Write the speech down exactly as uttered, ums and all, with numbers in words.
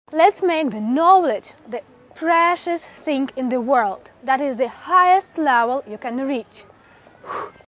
Let's make the knowledge the precious thing in the world. That is the highest level you can reach.